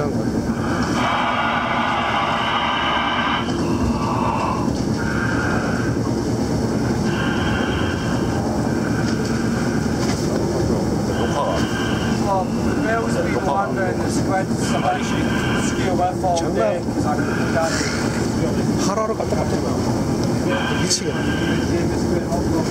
괜찮은 것 같아요. 하루하루 깜짝깜짝 미치겠네.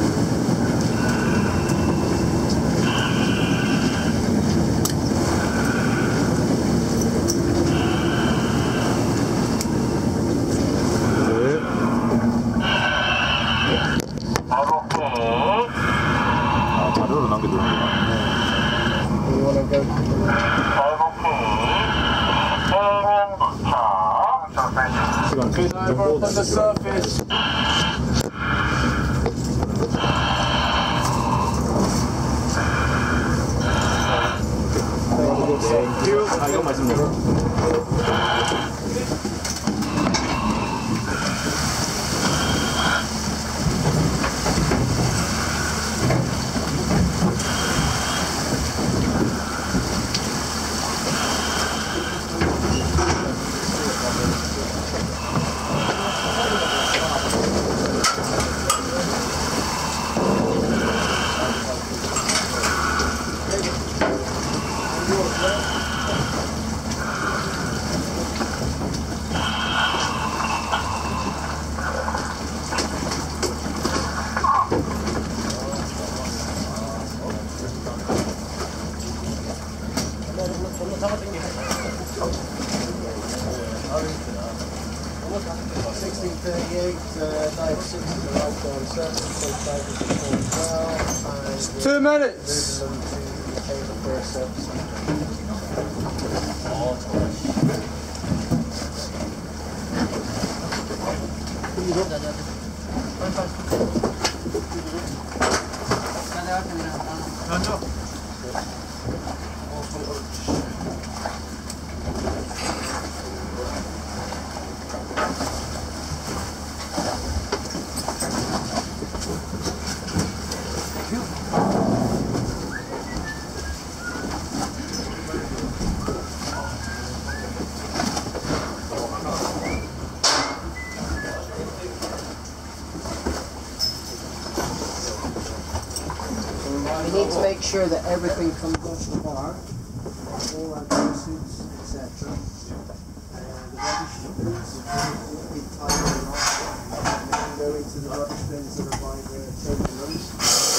자료로 남겨두는구나. 시간 정보 이거 말씀드려요. Two minutes. We need to make sure that everything comes off the bar, all our suits, etc. The rubbish bins will be tied off and then go into the rubbish bins that are by the terminals.